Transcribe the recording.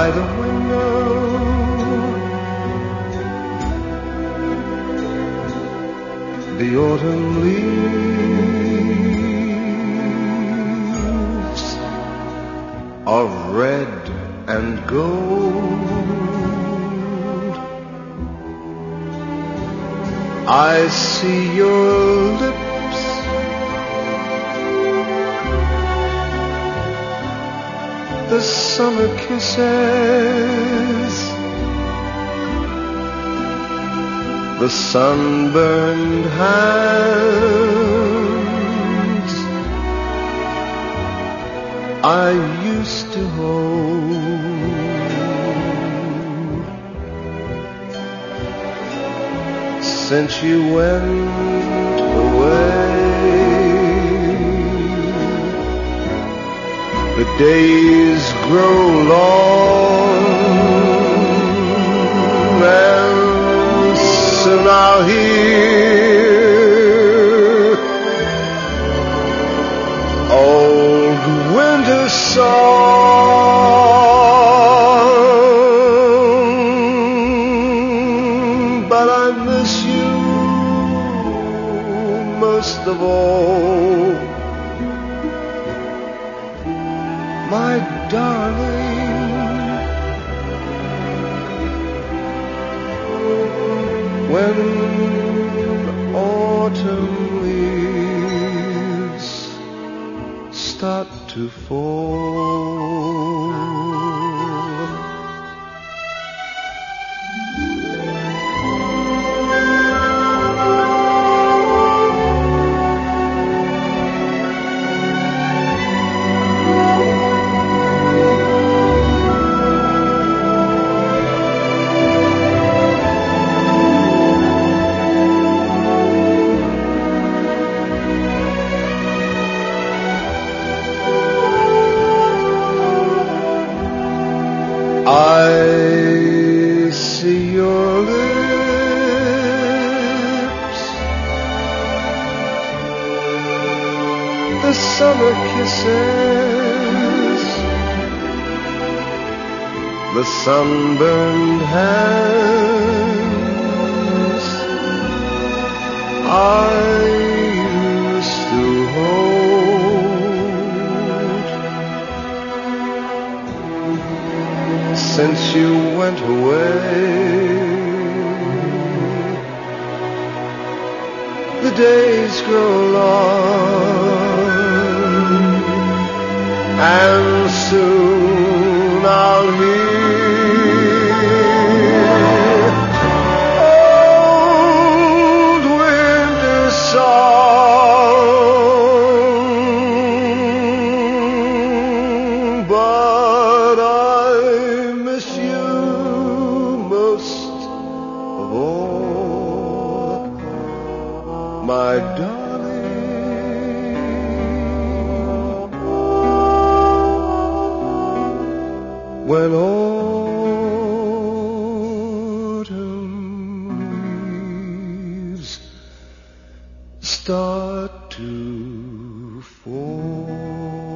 by the window, the autumn leaves of red and gold. I see your lips, the summer kisses, the sunburned hands I used to hold. Since you went away, the days grow long, and soon I'll hear old winter song, but I miss you most of all, my darling. When autumn leaves start to fall, I see your lips, the summer kisses, the sunburned hands I used to hold. Since you went away, the days grow long, and soon I'll hear old winter song, but I miss you most of all, my darling. When autumn leaves start to fall.